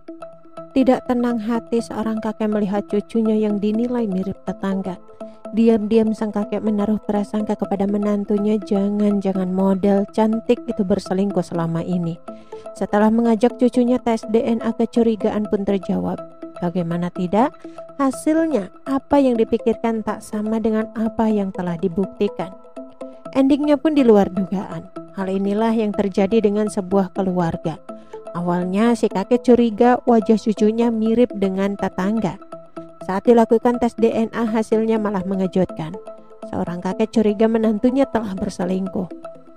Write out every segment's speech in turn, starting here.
Tidak tenang hati seorang kakek melihat cucunya yang dinilai mirip tetangga. Diam-diam sang kakek menaruh prasangka kepada menantunya, jangan-jangan model cantik itu berselingkuh selama ini. Setelah mengajak cucunya tes DNA, kecurigaan pun terjawab. Bagaimana tidak, hasilnya apa yang dipikirkan tak sama dengan apa yang telah dibuktikan. Endingnya pun di luar dugaan. Hal inilah yang terjadi dengan sebuah keluarga. Awalnya si kakek curiga wajah cucunya mirip dengan tetangga. Saat dilakukan tes DNA, hasilnya malah mengejutkan. Seorang kakek curiga menantunya telah berselingkuh.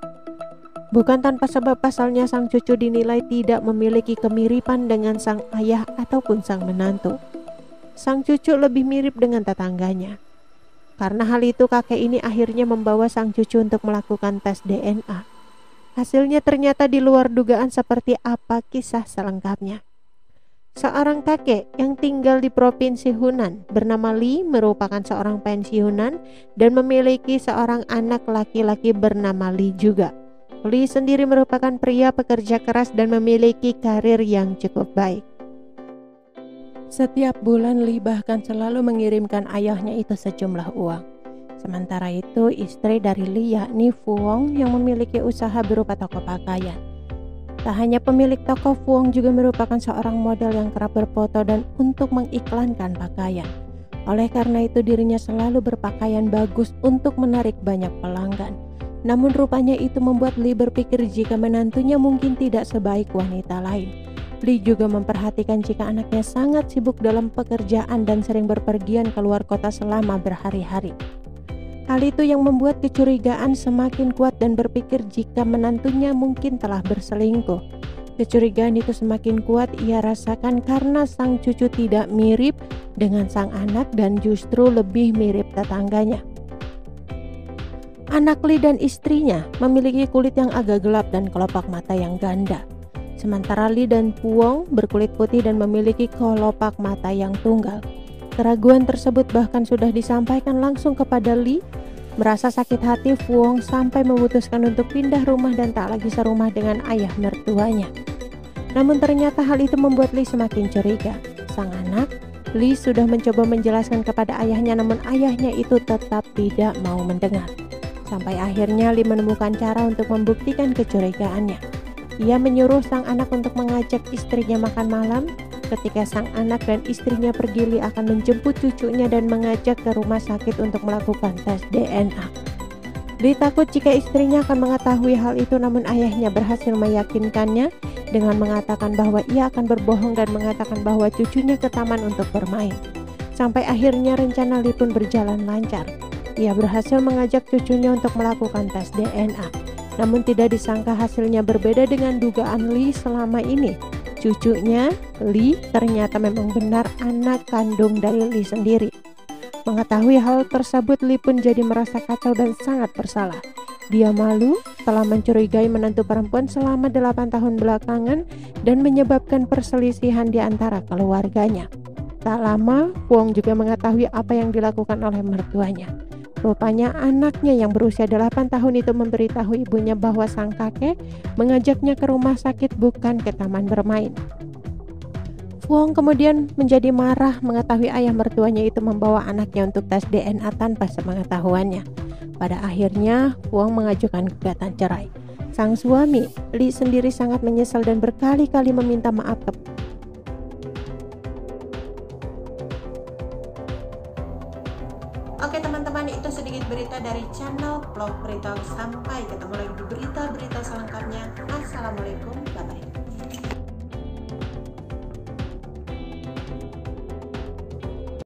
Bukan tanpa sebab, pasalnya sang cucu dinilai tidak memiliki kemiripan dengan sang ayah ataupun sang menantu. Sang cucu lebih mirip dengan tetangganya. Karena hal itu, kakek ini akhirnya membawa sang cucu untuk melakukan tes DNA. Hasilnya ternyata di luar dugaan. Seperti apa kisah selengkapnya? Seorang kakek yang tinggal di provinsi Hunan bernama Li merupakan seorang pensiunan dan memiliki seorang anak laki-laki bernama Li juga. Li sendiri merupakan pria pekerja keras dan memiliki karir yang cukup baik. Setiap bulan Li bahkan selalu mengirimkan ayahnya itu sejumlah uang. Sementara itu, istri dari Li yakni Fuong yang memiliki usaha berupa toko pakaian. Tak hanya pemilik toko, Fuong juga merupakan seorang model yang kerap berfoto dan untuk mengiklankan pakaian. Oleh karena itu, dirinya selalu berpakaian bagus untuk menarik banyak pelanggan. Namun rupanya itu membuat Li berpikir jika menantunya mungkin tidak sebaik wanita lain. Li juga memperhatikan jika anaknya sangat sibuk dalam pekerjaan dan sering berpergian keluar kota selama berhari-hari. Hal itu yang membuat kecurigaan semakin kuat dan berpikir jika menantunya mungkin telah berselingkuh. Kecurigaan itu semakin kuat ia rasakan karena sang cucu tidak mirip dengan sang anak dan justru lebih mirip tetangganya. Anak Li dan istrinya memiliki kulit yang agak gelap dan kelopak mata yang ganda. Sementara Li dan Fuong berkulit putih dan memiliki kelopak mata yang tunggal. Keraguan tersebut bahkan sudah disampaikan langsung kepada Li. Merasa sakit hati, Fuong sampai memutuskan untuk pindah rumah dan tak lagi serumah dengan ayah mertuanya. Namun ternyata hal itu membuat Li semakin curiga. Sang anak, Li sudah mencoba menjelaskan kepada ayahnya, namun ayahnya itu tetap tidak mau mendengar. Sampai akhirnya Li menemukan cara untuk membuktikan kecurigaannya. Ia menyuruh sang anak untuk mengajak istrinya makan malam. Ketika sang anak dan istrinya pergi, Li akan menjemput cucunya dan mengajak ke rumah sakit untuk melakukan tes DNA. Li takut jika istrinya akan mengetahui hal itu, namun ayahnya berhasil meyakinkannya dengan mengatakan bahwa ia akan berbohong dan mengatakan bahwa cucunya ke taman untuk bermain. Sampai akhirnya rencana Li pun berjalan lancar. Ia berhasil mengajak cucunya untuk melakukan tes DNA. Namun tidak disangka hasilnya berbeda dengan dugaan Li selama ini. Cucunya, Li, ternyata memang benar anak kandung dari Li sendiri. Mengetahui hal tersebut, Li pun jadi merasa kacau dan sangat bersalah. Dia malu telah mencurigai menantu perempuan selama 8 tahun belakangan dan menyebabkan perselisihan di antara keluarganya. Tak lama, Fuong juga mengetahui apa yang dilakukan oleh mertuanya. Rupanya anaknya yang berusia 8 tahun itu memberitahu ibunya bahwa sang kakek mengajaknya ke rumah sakit bukan ke taman bermain. Fuong kemudian menjadi marah mengetahui ayah mertuanya itu membawa anaknya untuk tes DNA tanpa sepengetahuannya. Pada akhirnya Fuong mengajukan gugatan cerai. Sang suami, Li sendiri sangat menyesal dan berkali-kali meminta maaf ke Oke teman-teman, itu sedikit berita dari channel Vlog Berita. Sampai ketemu lagi di berita-berita selengkapnya. Assalamualaikum, bye-bye.